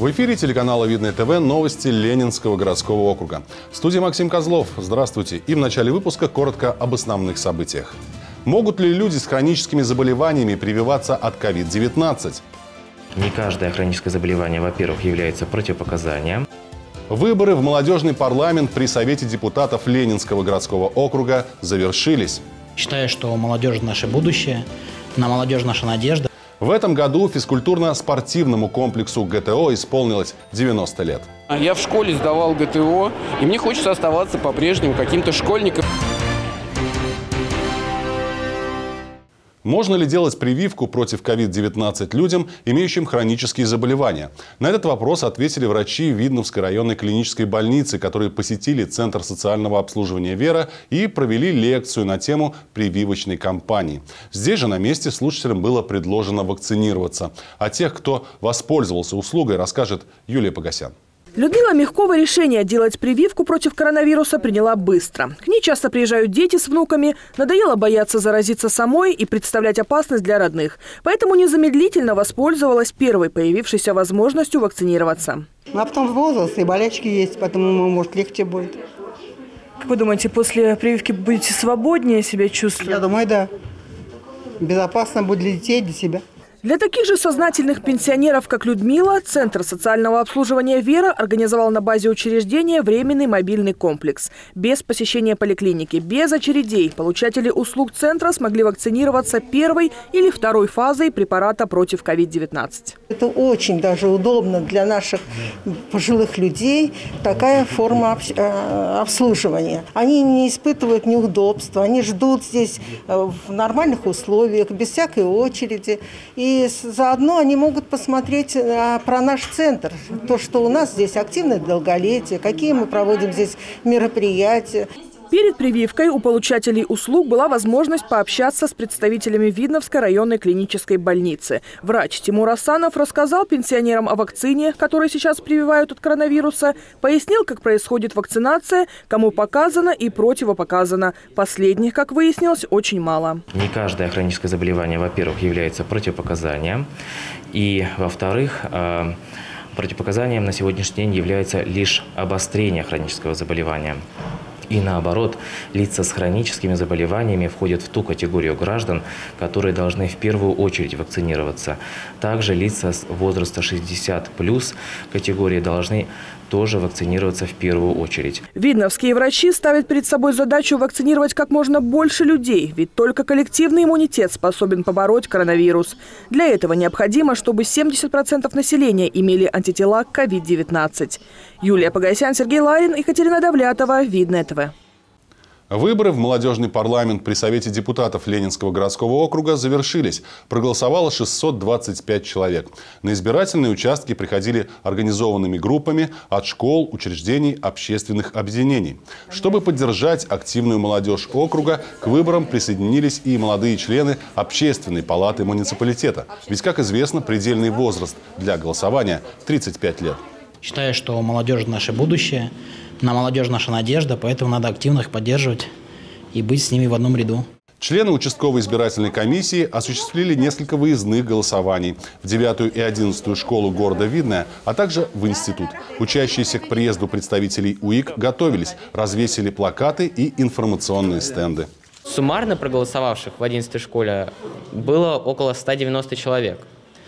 В эфире телеканала «Видное ТВ» новости Ленинского городского округа. В студии Максим Козлов. Здравствуйте. И в начале выпуска коротко об основных событиях. Могут ли люди с хроническими заболеваниями прививаться от COVID-19? Не каждое хроническое заболевание, во-первых, является противопоказанием. Выборы в молодежный парламент при Совете депутатов Ленинского городского округа завершились. Считаю, что молодежь – наше будущее, на молодежь наша надежда. В этом году физкультурно-спортивному комплексу ГТО исполнилось 90 лет. Я в школе сдавал ГТО, и мне хочется оставаться по-прежнему каким-то школьником. Можно ли делать прививку против COVID-19 людям, имеющим хронические заболевания? На этот вопрос ответили врачи Видновской районной клинической больницы, которые посетили Центр социального обслуживания «Вера» и провели лекцию на тему прививочной кампании. Здесь же на месте слушателям было предложено вакцинироваться. О тех, кто воспользовался услугой, расскажет Юлия Погосян. Людмила Мягкова решение делать прививку против коронавируса приняла быстро. К ней часто приезжают дети с внуками, надоело бояться заразиться самой и представлять опасность для родных. Поэтому незамедлительно воспользовалась первой появившейся возможностью вакцинироваться. А потом возраст и болячки есть, поэтому, может, легче будет. Как вы думаете, после прививки будете свободнее себя чувствовать? Я думаю, да. Безопасно будет для детей, для себя. Для таких же сознательных пенсионеров, как Людмила, Центр социального обслуживания «Вера» организовал на базе учреждения временный мобильный комплекс. Без посещения поликлиники, без очередей получатели услуг центра смогли вакцинироваться первой или второй фазой препарата против COVID-19. Это очень даже удобно для наших пожилых людей, такая форма обслуживания. Они не испытывают неудобства, они ждут здесь в нормальных условиях, без всякой очереди. И заодно они могут посмотреть про наш центр, то, что у нас здесь активное долголетие, какие мы проводим здесь мероприятия. Перед прививкой у получателей услуг была возможность пообщаться с представителями Видновской районной клинической больницы. Врач Тимур Асанов рассказал пенсионерам о вакцине, которую сейчас прививают от коронавируса, пояснил, как происходит вакцинация, кому показано и противопоказано. Последних, как выяснилось, очень мало. Не каждое хроническое заболевание, во-первых, является противопоказанием. И, во-вторых, противопоказанием на сегодняшний день является лишь обострение хронического заболевания. И наоборот, лица с хроническими заболеваниями входят в ту категорию граждан, которые должны в первую очередь вакцинироваться. Также лица с возраста 60+ категории должны тоже вакцинироваться в первую очередь. Видновские врачи ставят перед собой задачу вакцинировать как можно больше людей, ведь только коллективный иммунитет способен побороть коронавирус. Для этого необходимо, чтобы 70% населения имели антитела к COVID-19. Юлия Погосян, Сергей Ларин, Екатерина Давлятова, Видное ТВ. Выборы в молодежный парламент при Совете депутатов Ленинского городского округа завершились. Проголосовало 625 человек. На избирательные участки приходили организованными группами от школ, учреждений, общественных объединений. Чтобы поддержать активную молодежь округа, к выборам присоединились и молодые члены Общественной палаты муниципалитета. Ведь, как известно, предельный возраст для голосования – 35 лет. Считаю, что молодежь – наше будущее, на молодежь наша надежда, поэтому надо активно их поддерживать и быть с ними в одном ряду. Члены участковой избирательной комиссии осуществили несколько выездных голосований в 9-ю и 11-ю школу города Видное, а также в институт. Учащиеся к приезду представителей УИК готовились, развесили плакаты и информационные стенды. Суммарно проголосовавших в 11-й школе было около 190 человек.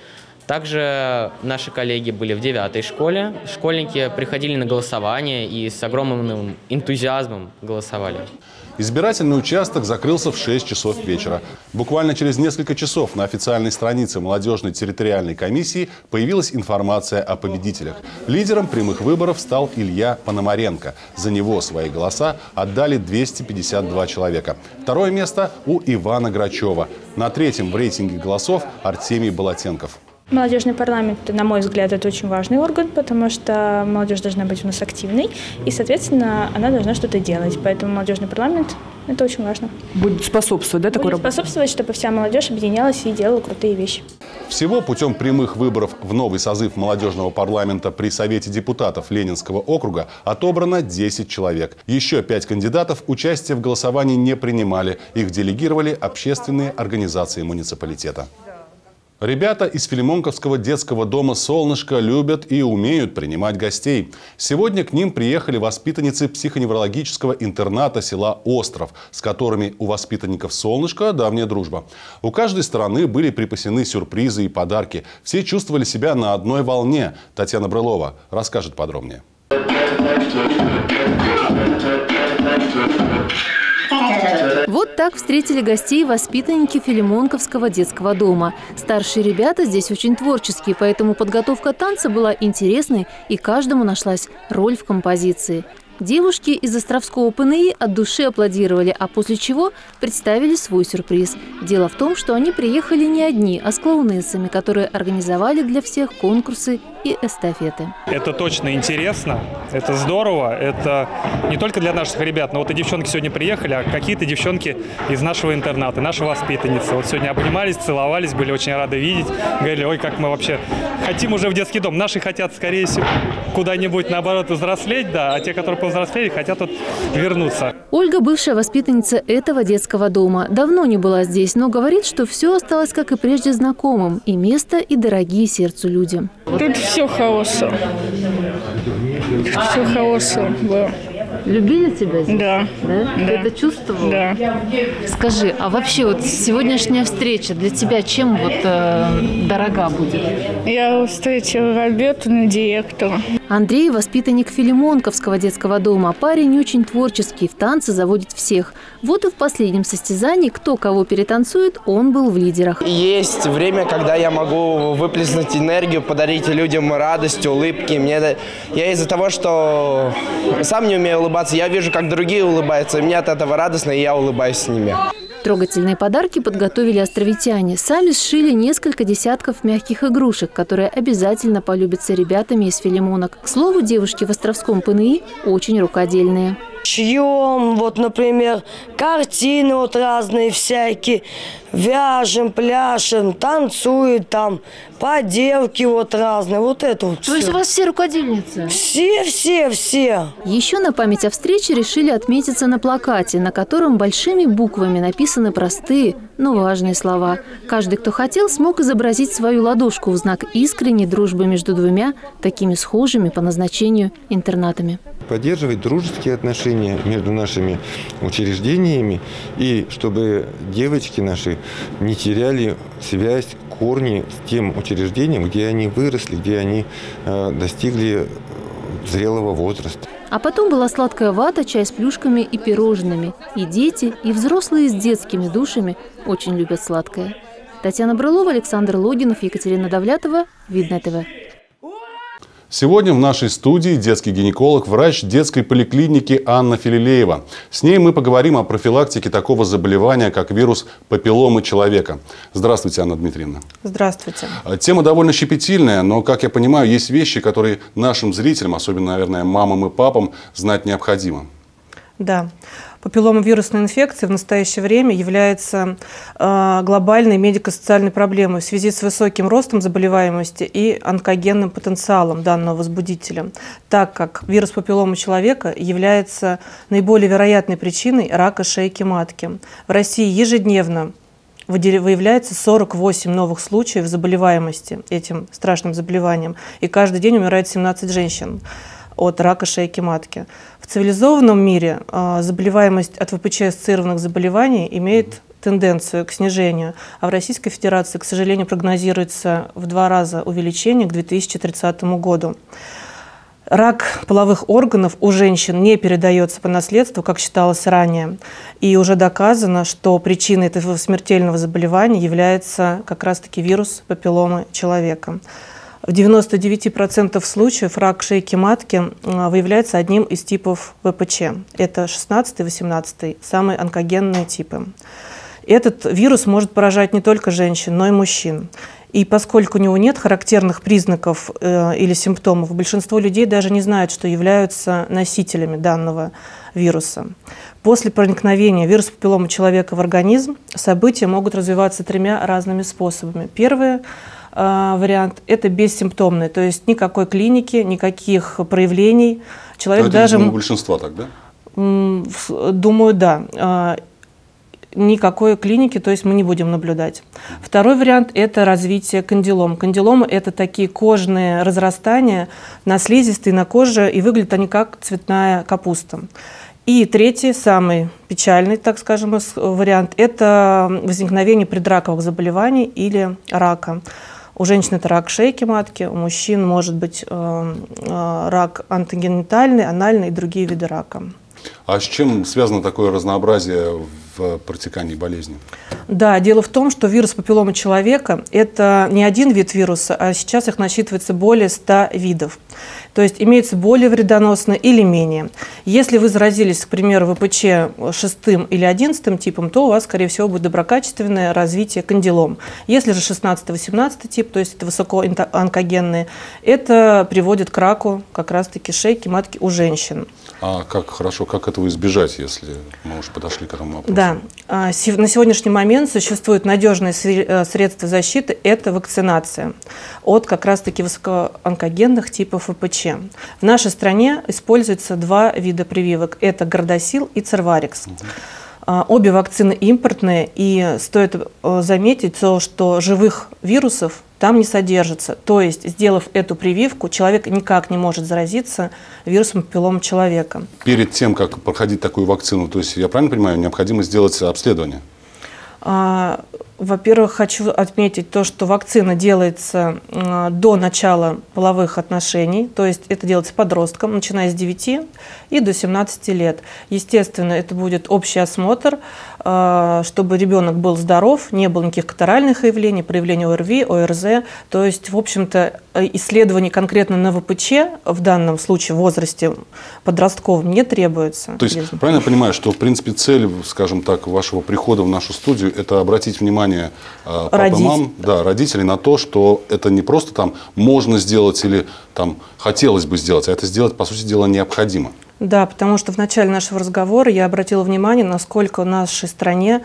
Также наши коллеги были в 9-й школе. Школьники приходили на голосование и с огромным энтузиазмом голосовали. Избирательный участок закрылся в 6 часов вечера. Буквально через несколько часов на официальной странице молодежной территориальной комиссии появилась информация о победителях. Лидером прямых выборов стал Илья Пономаренко. За него свои голоса отдали 252 человека. Второе место у Ивана Грачева. На 3-м в рейтинге голосов Артемий Болотенков. Молодежный парламент, на мой взгляд, это очень важный орган, потому что молодежь должна быть у нас активной, и, соответственно, она должна что-то делать. Поэтому молодежный парламент – это очень важно. Будет способствовать, да, такой работе? Будет способствовать, чтобы вся молодежь объединялась и делала крутые вещи. Всего путем прямых выборов в новый созыв молодежного парламента при Совете депутатов Ленинского округа отобрано 10 человек. Еще 5 кандидатов участие в голосовании не принимали. Их делегировали общественные организации муниципалитета. Ребята из Филимонковского детского дома «Солнышко» любят и умеют принимать гостей. Сегодня к ним приехали воспитанницы психоневрологического интерната села Остров, с которыми у воспитанников «Солнышко» давняя дружба. У каждой стороны были припасены сюрпризы и подарки. Все чувствовали себя на одной волне. Татьяна Брылова расскажет подробнее. Вот так встретили гостей воспитанники Филимонковского детского дома. Старшие ребята здесь очень творческие, поэтому подготовка танца была интересной, и каждому нашлась роль в композиции. Девушки из Островского ПНИ от души аплодировали, а после чего представили свой сюрприз. Дело в том, что они приехали не одни, а с клоунессами, которые организовали для всех конкурсы и эстафеты. Это точно интересно, это здорово, это не только для наших ребят, но вот и девчонки сегодня приехали, а какие-то девчонки из нашего интерната, наши воспитанницы. Вот сегодня обнимались, целовались, были очень рады видеть, говорили: ой, как мы вообще хотим уже в детский дом. Наши хотят, скорее всего, куда-нибудь, наоборот, взрослеть, да, а те, которые повзрослели, хотят тут вернуться. Ольга – бывшая воспитанница этого детского дома. Давно не была здесь, но говорит, что все осталось, как и прежде, знакомым. И место, и дорогие сердцу люди. Тут все хорошо. Все хорошо было. Любили тебя здесь? Да. Да? Ты это чувствовала? Да. Скажи, а вообще вот сегодняшняя встреча для тебя чем вот дорога будет? Я встретила работу директора. Андрей – воспитанник Филимонковского детского дома. Парень очень творческий, в танцы заводит всех. Вот и в последнем состязании, кто кого перетанцует, он был в лидерах. Есть время, когда я могу выплеснуть энергию, подарить людям радость, улыбки. Я из-за того, что сам не умею улыбаться, я вижу, как другие улыбаются, и мне от этого радостно, и я улыбаюсь с ними. Трогательные подарки подготовили островитяне. Сами сшили несколько десятков мягких игрушек, которые обязательно полюбятся ребятами из филимонок. К слову, девушки в Островском ПНИ очень рукодельные. Шьем, вот, например, картины вот разные всякие, вяжем, пляшем, танцуют там, поделки вот разные, вот это вот. То есть у вас все рукодельницы? Все. Еще на память о встрече решили отметиться на плакате, на котором большими буквами написаны простые, но важные слова. Каждый, кто хотел, смог изобразить свою ладошку в знак искренней дружбы между двумя такими схожими по назначению интернатами. Поддерживать дружеские отношения между нашими учреждениями, и чтобы девочки наши не теряли связь, корни с тем учреждением, где они выросли, где они достигли зрелого возраста. А потом была сладкая вата, чай с плюшками и пирожными. И дети, и взрослые с детскими душами очень любят сладкое. Татьяна Брылова, Александр Логинов, Екатерина Давлятова, Видное ТВ. Сегодня в нашей студии детский гинеколог, врач детской поликлиники Анна Филилеева. С ней мы поговорим о профилактике такого заболевания, как вирус папилломы человека. Здравствуйте, Анна Дмитриевна. Здравствуйте. Тема довольно щепетильная, но, как я понимаю, есть вещи, которые нашим зрителям, особенно, наверное, мамам и папам, знать необходимо. Да. Папилломовирусная инфекция в настоящее время является глобальной медико-социальной проблемой в связи с высоким ростом заболеваемости и онкогенным потенциалом данного возбудителя, так как вирус папилломы человека является наиболее вероятной причиной рака шейки матки. В России ежедневно выявляется 48 новых случаев заболеваемости этим страшным заболеванием, и каждый день умирает 17 женщин от рака шейки матки. В цивилизованном мире заболеваемость от ВПЧ-ассоциированных заболеваний имеет тенденцию к снижению, а в Российской Федерации, к сожалению, прогнозируется в 2 раза увеличение к 2030 году. Рак половых органов у женщин не передается по наследству, как считалось ранее. И уже доказано, что причиной этого смертельного заболевания является как раз-таки вирус папилломы человека. В 99% случаев рак шейки матки выявляется одним из типов ВПЧ. Это 16 и 18, самые онкогенные типы. Этот вирус может поражать не только женщин, но и мужчин. И поскольку у него нет характерных признаков или симптомов, большинство людей даже не знают, что являются носителями данного вируса. После проникновения вируса папилломы человека в организм события могут развиваться 3 разными способами. Первый вариант – это бессимптомный, то есть никакой клиники, никаких проявлений. Человек это, даже… у большинства так, да? Думаю, да. никакой клиники, то есть мы не будем наблюдать. Второй вариант – это развитие кандилом. Кандиломы – это такие кожные разрастания на слизистой, на коже, и выглядят они как цветная капуста. И третий, самый печальный, так скажем, вариант – это возникновение предраковых заболеваний или рака. У женщин это рак шейки матки, у мужчин может быть рак антогенитальный, анальный и другие виды рака. А с чем связано такое разнообразие в протекании болезни? Да, дело в том, что вирус папилломы человека – это не один вид вируса, а сейчас их насчитывается более 100 видов. То есть имеются более вредоносные или менее. Если вы заразились, к примеру, ВПЧ 6 или 11 типом, то у вас, скорее всего, будет доброкачественное развитие кандилом. Если же 16-18 тип, то есть это высокоонкогенные, это приводит к раку как раз-таки шейки матки у женщин. А как этого избежать, если мы уже подошли к этому вопросу? Да, на сегодняшний момент существует надежное средство защиты – это вакцинация от как раз-таки высокоонкогенных типов ВПЧ. В нашей стране используются два вида прививок – это Гардасил и Церварикс. Обе вакцины импортные, и стоит заметить, что живых вирусов там не содержится. То есть, сделав эту прививку, человек никак не может заразиться вирусом папилломы человека. Перед тем, как проходить такую вакцину, то есть, я правильно понимаю, необходимо сделать обследование? Во-первых, хочу отметить то, что вакцина делается до начала половых отношений, то есть это делается подросткам, начиная с 9 и до 17 лет. Естественно, это будет общий осмотр, чтобы ребенок был здоров, не было никаких катаральных явлений, проявления ОРВИ, ОРЗ. То есть, в общем-то, исследований конкретно на ВПЧ в данном случае в возрасте подростковом не требуется. То есть, правильно я понимаю, что, в принципе, цель, скажем так, вашего прихода в нашу студию – это обратить внимание пап и мам, родителей на то, что это не просто там можно сделать или там хотелось бы сделать, а это сделать, по сути дела, необходимо. Да, потому что в начале нашего разговора я обратила внимание, насколько в нашей стране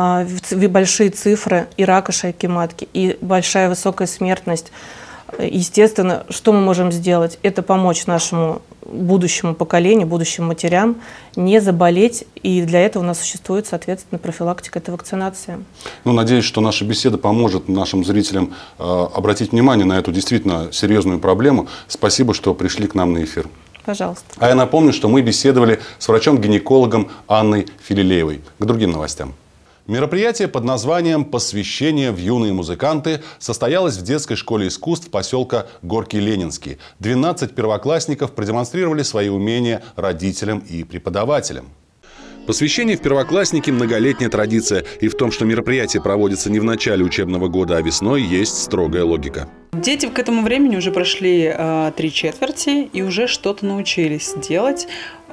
большие цифры и рака шейки матки, и большая высокая смертность. Естественно, что мы можем сделать? Это помочь нашему будущему поколению, будущим матерям не заболеть. И для этого у нас существует, соответственно, профилактика, это вакцинация. Ну, надеюсь, что наша беседа поможет нашим зрителям обратить внимание на эту действительно серьезную проблему. Спасибо, что пришли к нам на эфир. Пожалуйста. А я напомню, что мы беседовали с врачом-гинекологом Анной Филилеевой. К другим новостям. Мероприятие под названием «Посвящение в юные музыканты» состоялось в детской школе искусств поселка Горький Ленинский. 12 первоклассников продемонстрировали свои умения родителям и преподавателям. Посвящение в первоклассники – многолетняя традиция. И в том, что мероприятие проводится не в начале учебного года, а весной, есть строгая логика. Дети к этому времени уже прошли 3 четверти и уже что-то научились делать.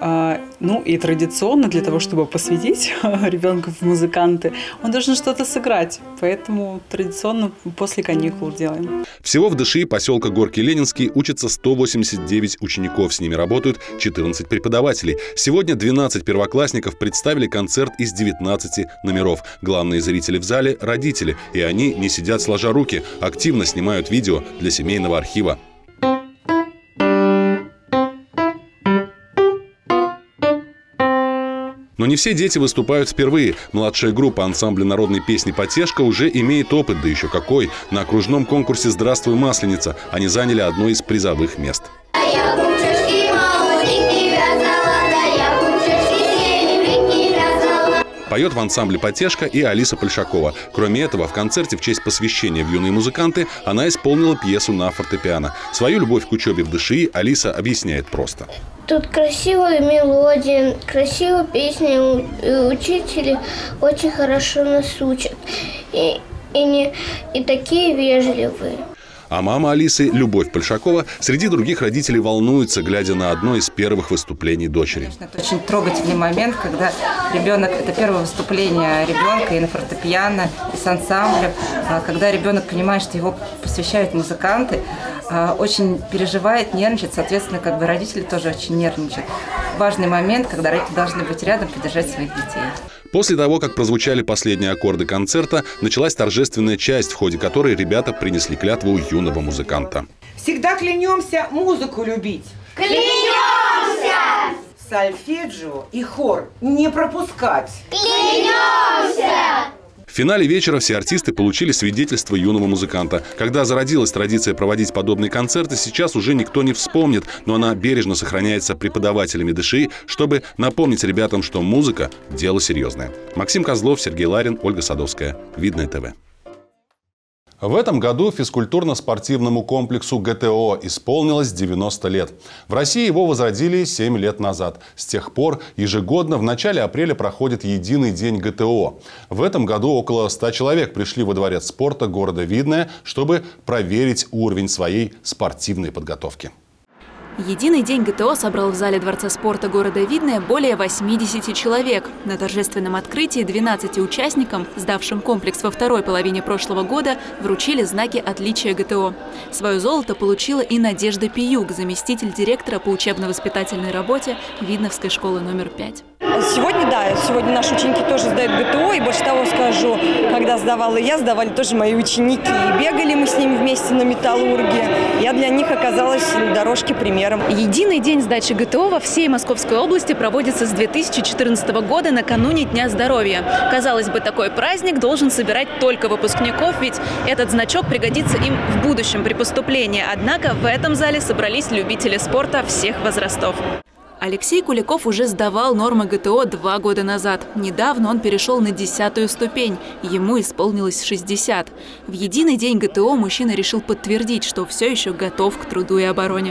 Ну и традиционно для того, чтобы посвятить ребенка в музыканты, он должен что-то сыграть. Поэтому традиционно после каникул делаем. Всего в ДШИ поселка Горький Ленинский учатся 189 учеников. С ними работают 14 преподавателей. Сегодня 12 первоклассников представили концерт из 19 номеров. Главные зрители в зале – родители. И они не сидят сложа руки, активно снимают видео для семейного архива. Но не все дети выступают впервые. Младшая группа ансамбля народной песни «Потешка» уже имеет опыт, да еще какой. На окружном конкурсе «Здравствуй, Масленица» они заняли одно из призовых мест. Поет в ансамбле «Потешка» и Алиса Польшакова. Кроме этого, в концерте в честь посвящения в юные музыканты она исполнила пьесу на фортепиано. Свою любовь к учебе в ДШИ Алиса объясняет просто. Тут красивая мелодия, красивая песня, учители очень хорошо нас учат и такие вежливые. А мама Алисы, Любовь Польшакова, среди других родителей волнуется, глядя на одно из первых выступлений дочери. Это очень трогательный момент, когда ребенок, это первое выступление ребенка и на фортепиано, и с ансамблем, когда ребенок понимает, что его посвящают музыканты, очень переживает, нервничает, соответственно, как бы родители тоже очень нервничают. Важный момент, когда родители должны быть рядом, поддержать своих детей. После того, как прозвучали последние аккорды концерта, началась торжественная часть, в ходе которой ребята принесли клятву юного музыканта. Всегда клянемся музыку любить. Клянемся! Сольфеджио и хор не пропускать. Клянемся! В финале вечера все артисты получили свидетельство юного музыканта. Когда зародилась традиция проводить подобные концерты, сейчас уже никто не вспомнит, но она бережно сохраняется преподавателями ДШИ, чтобы напомнить ребятам, что музыка – дело серьезное. Максим Козлов, Сергей Ларин, Ольга Садовская. Видное ТВ. В этом году физкультурно-спортивному комплексу ГТО исполнилось 90 лет. В России его возродили 7 лет назад. С тех пор ежегодно в начале апреля проходит единый день ГТО. В этом году около 100 человек пришли во дворец спорта города Видное, чтобы проверить уровень своей спортивной подготовки. Единый день ГТО собрал в зале Дворца спорта города Видное более 80 человек. На торжественном открытии 12 участникам, сдавшим комплекс во второй половине прошлого года, вручили знаки отличия ГТО. Свое золото получила и Надежда Пиюк, заместитель директора по учебно-воспитательной работе Видновской школы номер 5. Сегодня наши ученики тоже сдают ГТО. И больше того скажу, когда сдавала я, сдавали тоже мои ученики. И бегали мы с ними вместе на металлурге. Я для них оказалась на дорожке примером. Единый день сдачи ГТО во всей Московской области проводится с 2014 года накануне Дня здоровья. Казалось бы, такой праздник должен собирать только выпускников, ведь этот значок пригодится им в будущем при поступлении. Однако в этом зале собрались любители спорта всех возрастов. Алексей Куликов уже сдавал нормы ГТО 2 года назад. Недавно он перешел на 10-ю ступень. Ему исполнилось 60. В единый день ГТО мужчина решил подтвердить, что все еще готов к труду и обороне.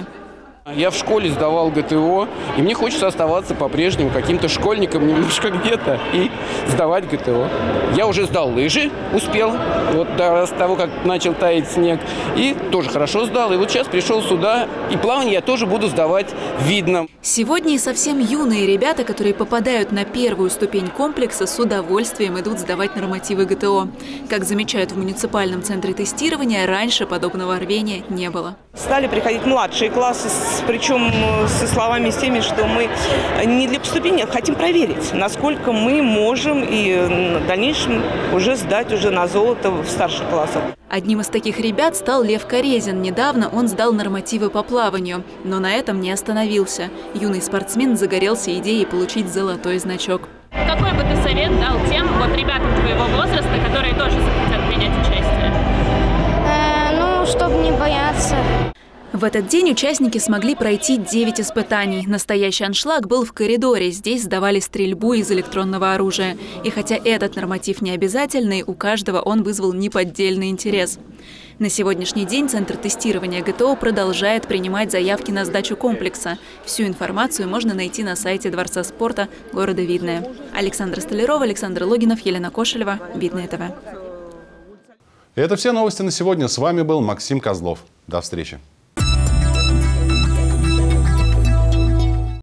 Я в школе сдавал ГТО, и мне хочется оставаться по-прежнему каким-то школьником немножко где-то и сдавать ГТО. Я уже сдал лыжи, успел, вот с того, как начал таять снег, и тоже хорошо сдал. И вот сейчас пришел сюда, и плавание я тоже буду сдавать в Видном. Сегодня и совсем юные ребята, которые попадают на первую ступень комплекса, с удовольствием идут сдавать нормативы ГТО. Как замечают в муниципальном центре тестирования, раньше подобного рвения не было. Стали приходить младшие классы, причем со словами с теми, что мы не для поступления, а хотим проверить, насколько мы можем и в дальнейшем уже сдать уже на золото в старших классах. Одним из таких ребят стал Лев Корезин. Недавно он сдал нормативы по плаванию, но на этом не остановился. Юный спортсмен загорелся идеей получить золотой значок. Какой бы ты совет дал тем ребятам твоего возраста, которые тоже захотят принять участие? Чтобы не бояться. В этот день участники смогли пройти 9 испытаний. Настоящий аншлаг был в коридоре. Здесь сдавали стрельбу из электронного оружия. И хотя этот норматив не обязательный, у каждого он вызвал неподдельный интерес. На сегодняшний день Центр тестирования ГТО продолжает принимать заявки на сдачу комплекса. Всю информацию можно найти на сайте Дворца спорта города Видное. Александра Столярова, Александр Логинов, Елена Кошелева. Видное ТВ. Это все новости на сегодня. С вами был Максим Козлов. До встречи.